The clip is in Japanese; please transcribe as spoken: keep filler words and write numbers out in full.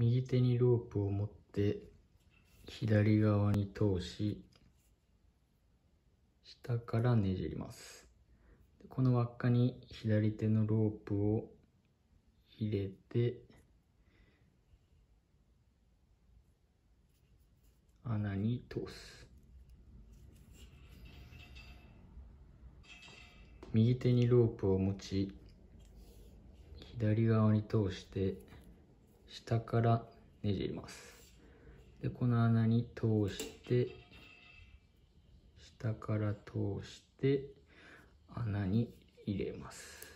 右手にロープを持って左側に通し、下からねじります。この輪っかに左手のロープを入れて、穴に通す。右手にロープを持ち、左側に通して下からねじります。でこの穴に通して下から通して穴に入れます。